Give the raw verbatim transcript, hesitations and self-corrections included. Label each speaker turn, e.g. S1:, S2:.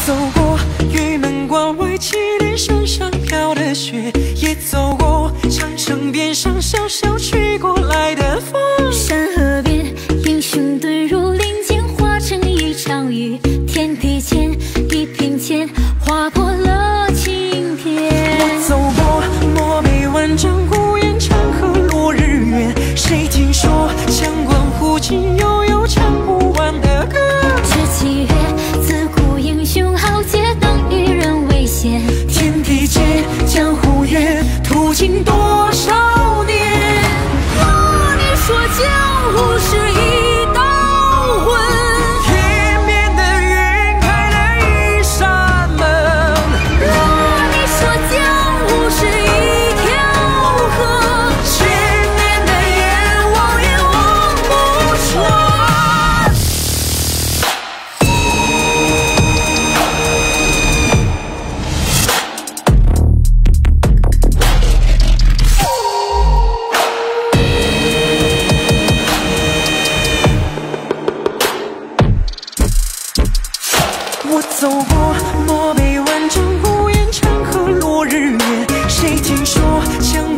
S1: 走过玉门关外祁连山上飘的雪，也走过长城边上小小吹过来的风。
S2: 山河边，英雄遁入林间，化成一场雨。天地间，地平线划破了青天。
S1: 我走过漠北万丈孤烟，长河落日圆。谁听说羌关胡骑悠悠唱不完的歌？
S2: 知其曰，自古英雄豪杰，能与人为先。
S1: 天地间，江湖远，途经多少年？
S2: 若你说江湖是一道魂，
S1: 天边的云开了一扇门。
S2: 若你说江湖是一条河，
S1: 千年的阎王也望不穿。我走过漠北万丈孤烟，长河落日圆。谁听说羌